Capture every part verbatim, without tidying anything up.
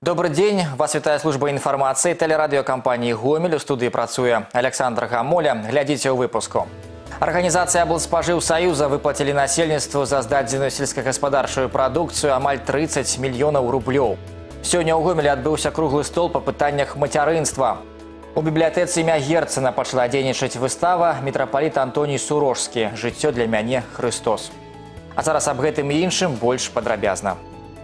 Добрый день. Вас вітае служба информации телерадиокомпании «Гомель». У студии працуе Александр Гамоля. Глядите у выпуску. Организация облспоживсоюза выплатили насельніцтву за здадзеную сельскохаспадарчую продукцию амаль тридцать миллионов рублей. Сегодня у Гомеля отбылся круглый стол по пытаниях материнства. У библиотецы имя Герцена пошла дзейнічаць выстава «Митрополит Антоний Сурожский. Жыццё для мяне Христос». А зараз об гэтым и іншым больш падрабязна.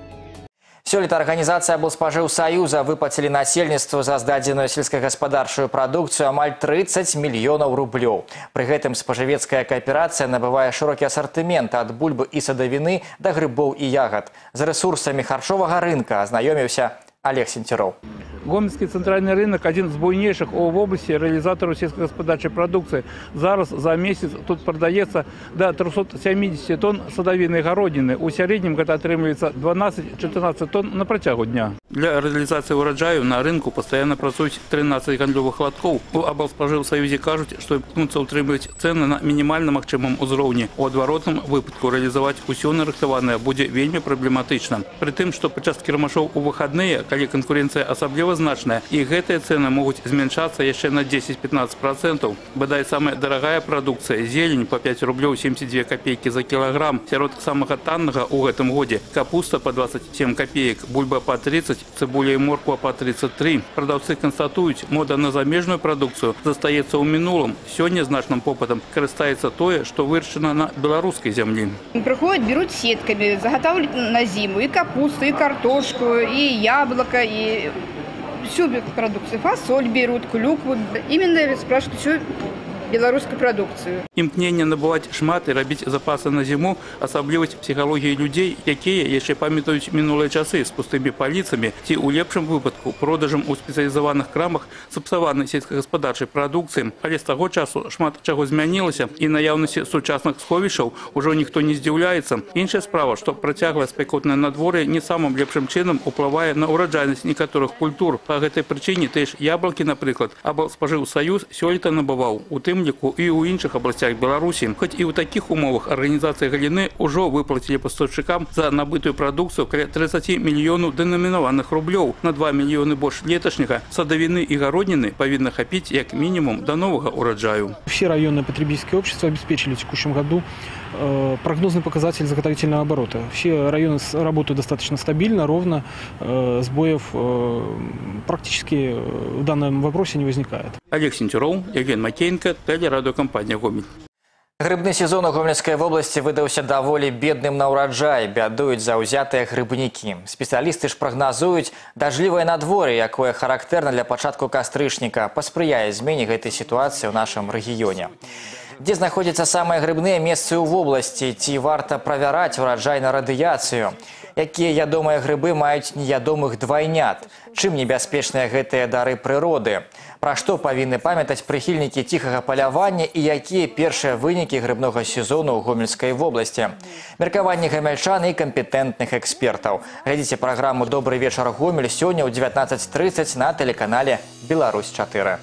Сёлета организация облспоживсоюза выплатили насельніцтву за здадзеную сельскохаспадарчую продукцию амаль тридцать миллионов рублей. При гэтым споживецкая кооперация набывае широкі ассортимент от бульбы и садовины до грибов и ягод. За ресурсами харчового рынка ознакомился Олег Сентеров. Гомельский центральный рынок – один из буйнейших в области реализаторов сельскохозяйственной продукции. Зараз за месяц тут продается до трёхсот сямидесяти тонн садовины и городины. У среднем это отрымливается дванадцать-четырнадцать тонн на протягу дня. Для реализации урожаю на рынку постоянно працуюць тринадцать гандлёвых лотков. У облспоживсоюзе кажуть, что імкнуцца утрымліваць цены на минимально магчымым узроўні. У адваротным выпадку реализовать усё нарыхтаванае будзе вельмі праблематычна. При тым, что падчас кірмашоў у выходные, калі конкуренция асабліва значная, и гэтыя цены могут зменшаться еще на десять-пятнадцать процентов. Бадай самая дорогая продукция – зелень по пять рублей семьдесят две копейки за килограмм. Сярод самого таннага у этом годе капуста по двадцать семь копеек, бульба по тридцать, цибуля и морква по тридцать три. Продавцы констатуют, мода на замежную продукцию застаецца ў мінулым. Сегодня значным попытом карыстаецца тое, что выращено на белорусской земле. Приходят, берут сетками, заготавливают на зиму и капусту, и картошку, и яблоко, и всю продукцию. Фасоль берут, клюкву. Именно спрашивают всю белорусскую продукцию. Імкнення набывать шмат и робить запасы на зиму – особливость психологии людей, якія яшчэ памятаюць мінулыя часы с пустыми полицами, ці у лепшым выпадку продажам у специализованных крамах сапсаванай сельскохозяйственной продукции. Але з таго часу шмат чаго змянілася, и наяўнасці сучасных сховішчаў уже никто не здзіўляецца. Іншая справа, что працяглае спякотнае надвор'е не самым лепшым чынам уплывае на ураджайнасць некаторых культур. По гэтай прычыне тыя ж яблокі, напрыклад, облспоживсоюз сёлета набываў у тым ліку і ў іншых областях Беларуси. Хоть и у таких умовах организации галины уже выплатили поставщикам за набытую продукцию около тридцати миллионов деноминованных рублей. На два миллиона больше летошнего садовины и городнины повинны хапить как минимум до нового урожаю. Все районные потребительские общества обеспечили в текущем году э, прогнозный показатель заготовительного оборота. Все районы работают достаточно стабильно, ровно, э, сбоев э, практически в данном вопросе не возникает. Олег Сентеров, Евген Макеенко, телерадиокомпания «Гомель». Грибны сезон у Гомельской области выдаўся даволі бедным на ўраджай, бядуюць заўзятыя грыбнікі. Спецыялісты ж прагназуюць, дажджлівае надвор'е, якое характэрна для пачатку кастрычніка, паспрыяе змене гэтай сітуацыі ў нашым рэгіёне. Дзе знаходзяцца самыя грыбныя месцы ў вобласці, ці варта правяраць ураджай на радыяцыю? Якія ядомыя грыбы маюць неядомых двайнят? Чым небяспечныя гэтыя дары прыроды? Пра што павінны памятаць прыхільнікі ціхага палявання і якія першыя вынікі грыбнога сезону ў Гомельскай вобласці? Меркаванні гамельчан і кампетэнтных экспертаў. Глядзіце праграму «Добрый вечар, Гомель» сёння ў дзевятнаццаць трыццаць на тэлеканале «Беларусь чатыры».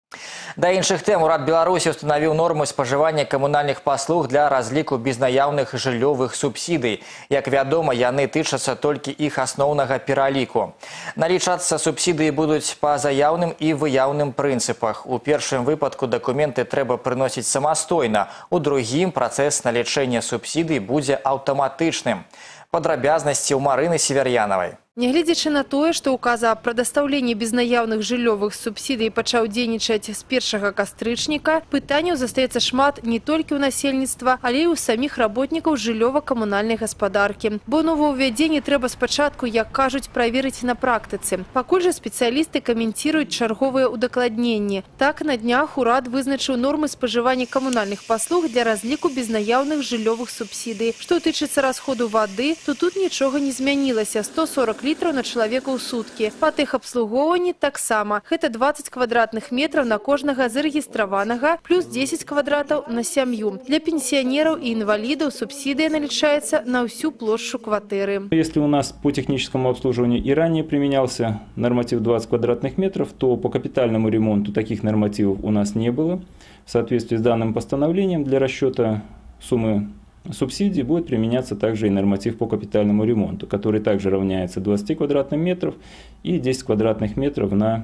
Да іншых тэм урад Беларусі устанавіў нормы спажывання камунальных паслуг для разліку безнаяўных жыллёвых субсідый. Як вядома, яны тычацца толькі іх асноўнага пераліку. Налічацца субсідыі будуць па заяўным і выяўным прынцыпах. У першым выпадку дакументы трэба прыносіць самастойна. У другім працэс налічэння субсідый будзе аўтаматычным. Падрабязнасці ў Марыны Север'янавай. Нягледзячы на тое, што указ о прадастаўленні безнаяўных жыллёвых субсідый пачаў дзейнічаць з першага кастрычніка, пытанняў застаецца шмат не толькі ў насельніцтва, але і ў саміх работнікаў жыллёва-камунальнай гаспадаркі. Бо новаўвядзенне трэба спачатку, як кажуць, праверыць на практыцы. Пакуль жа спецыялісты каменціруюць чарговыя ўдакладненні. Так, на днях урад вызначыў нормы спажывання камунальных паслуг для разліку безнаяўных жыллёвых субсідый. Што тычыцца расходу вады, то тут нічога не змянілася – сто сорок літраў на чалавека ў суткі. Па тэхабслугоўванні таксама. Гэта двадцать квадратных метраў на кожнага зарэгістраванага, плюс десять квадратаў на сям'ю. Для пенсіянераў і інвалідаў субсідыя налічаецца на ўсю плошчу кватэры. Если у нас по техническому обслуживанию и ранее применялся норматив двадцать квадратных метров, то по капитальному ремонту таких нормативов у нас не было. В соответствии с данным постановлением для расчета суммы субсидии будет применяться также и норматив по капитальному ремонту, который также равняется двадцати квадратным метрам и десяти квадратных метров на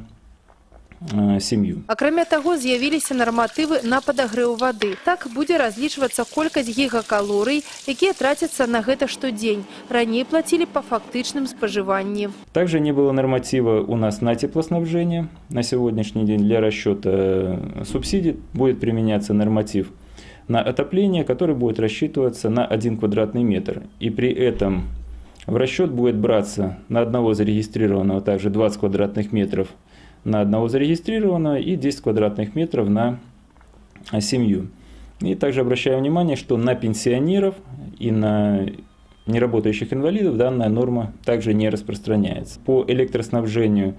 э, семью. Акрамя таго, з'явіліся нарматывы на падагрэў вады. Так будзе разлічвацца колькасць гігакалорый, якія трацяцца на гэта штодзень. Раней платили по фактычным спажыванні. Также не было норматива у нас на теплоснабжение. На сегодняшний день для расчета субсидий будет применяться норматив на отопление, который будет рассчитываться на один квадратный метр. И при этом в расчет будет браться на одного зарегистрированного также двадцать квадратных метров на одного зарегистрированного и десять квадратных метров на семью. И также обращаю внимание, что на пенсионеров и на неработающих инвалидов данная норма также не распространяется. По электроснабжению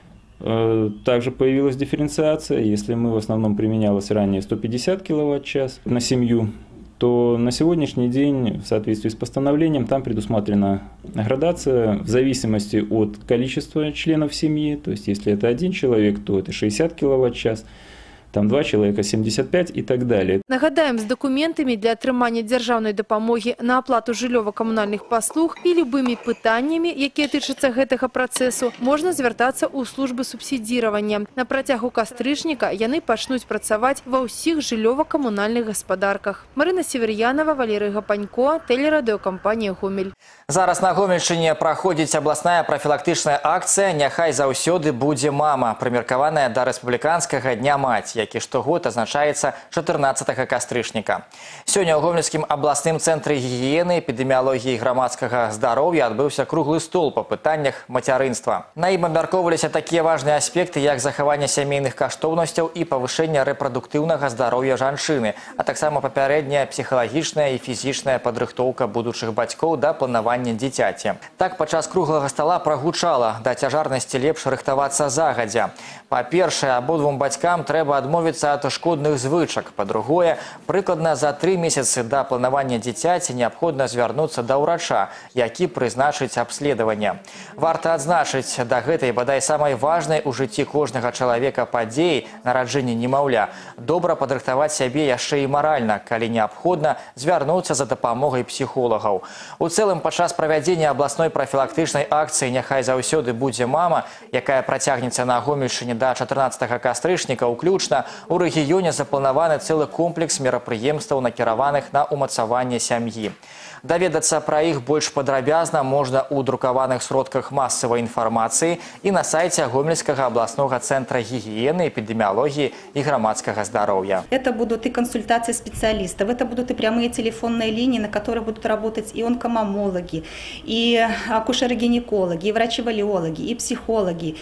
также появилась дифференциация. Если мы в основном применялось ранее сто пятьдесят киловатт-час на семью, то на сегодняшний день в соответствии с постановлением там предусмотрена градация в зависимости от количества членов семьи. То есть если это один человек, то это шестьдесят киловатт-час. Там два человека, семьдесят пять и так далее. Нагадаем, з документами для атрымання дзяржаўнай дапамогі на аплату жыллёва-камунальных паслуг і любымі пытаннямі, якія тычацца гэтага працэсу, можна звяртацца ў службы субсідзіравання. На працягу кастрычніка яны пачнуць працаваць ва ўсіх жыллёва-камунальных гаспадарках. Марына Север'янова, Валерий Гапанько, тэлерадыёкампанія «Гомель». Зараз на Гомельшчыне праходзіць абласная прафілактычная акцыя «Няхай заўсёды будзе мама», прымеркаваная да рэспубліканскага дня маці, які штогод азначаецца чатырнаццатага кастрычніка. Сёння ў Гомельскім абласным цэнтры гігіены, эпідэміялогіі і грамадскага здароўя адбыўся круглы стол па пытаннях мацярынства. На ім абмяркоўваліся такія важныя аспекты, як захаванне сямейных каштоўнасцяў і павышэнне рэпрадуктыўнага здароўя жанчыны, а таксама папярэдняя псіхалагічная і фізічная падрыхтоўка будучых бацькоў да планавання дзіцяці. Так, падчас круглага стала прагучала: да цяжарнасці лепш рыхтавацца загадзя. Па-першае, абодвум бацькам трэба адмовіцца ад шкодных звычак. Па-другое, прыкладна за тры месяцы да планавання дзіцяці неабходна звярнуцца да ўрача, які прызначыць абследаванне. Варта адзначыць, да гэтай бадай самай важнай у жыцці кожнага чалавека падзеі нараджэння немаўля добра падрыхтаваць сябе яшчэ і маральна, калі неабходна звярнуцца за дапамогай псіхолагаў. У цэлым, падчас правядзення абласной прафілактычнай акцыі «Няхай заўсёды будзе мама», якая працягнецца на Гомельшчыне да чатырнаццатага кастрычніка, уключна у рэгіёне запланаваны цэлы комплекс мерапрыемстваў, накіраваных на ўмацаванне сям'і. Даведацца пра іх больш падрабязна можна ў друкаваных сродках масавай інфармацыі і на сайце Гомельскага абласнога цэнтра гігіены, эпідэміялогіі і грамадскага здароўя. Это будут и консультации специалистов, это будут и прямые телефонные линии, на которых будут работать и онкомамологи, и акушеры-гинекологи, и врачи-валиологи, и психологи,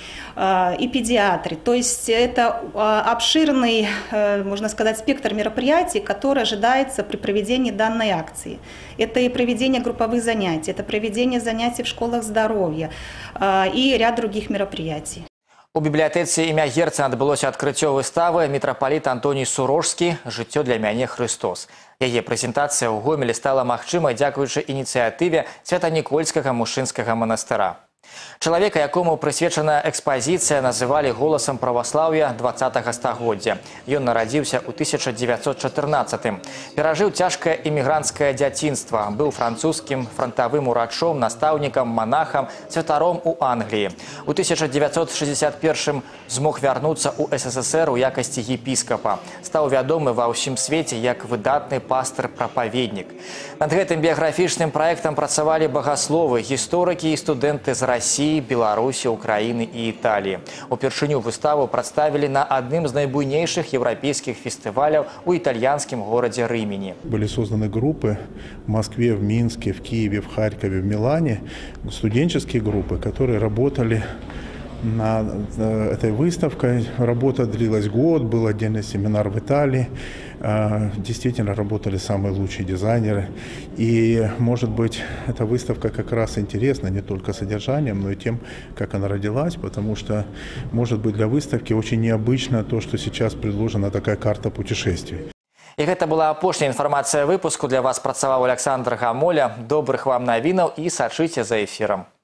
и педиатры. То есть это обширный, можно сказать, спектр мероприятий, который ожидается при проведении данной акции. Это и проведение групповых занятий, это проведение занятий в школах здоровья и ряд других мероприятий. У бібліятэцы імя Герцена адбылося адкрыццё выставы «Мітрапаліт Антоній Сурожскі. Жыццё для мяне Христос». Яе прэзентацыя ў Гомелі стала магчымай дзякуючы ініцыятыве Свята-Нікольскага мужчынскага манастыра. Чалавека, якому прысвечана экспазіцыя, называлі голасам праваслаўя дваццатага стагоддзя. Ён нарадзіўся ў тысяча дзевяцьсот чатырнаццатым. Перажыў цяжкае імігранцкае дзяцінства. Быў французскім фронтавым урачом, настаўнікам, манахам, святаром у Англіі. У тысяча дзевяцьсот шэсцьдзясят першым змог вярнуцца ў СССР у якасці епіскапа. Стаў вядомы ва ўсім свеце як выдатны пастыр-прапаведнік. Над гэтым біяграфічным праектам працавалі багасловы, гісторыкі і студэнты з России, Беларусі, Украины и Италии. Упершыню выставу представили на одном из наибуйнейших европейских фестивалей у итальянском городе Римени. Были созданы группы в Москве, в Минске, в Киеве, в Харькове, в Милане, студенческие группы, которые работали над этой выставкой. Работа длилась год, был отдельный семинар в Италии. Действительно работали самые лучшие дизайнеры. И, может быть, эта выставка как раз интересна не только содержанием, но и тем, как она родилась, потому что, может быть, для выставки очень необычно то, что сейчас предложена такая карта путешествий. И это была апошняя информация выпуску. Для вас працаваў Александр Гамоля. Добрых вам навінаў и сачыце за эфиром.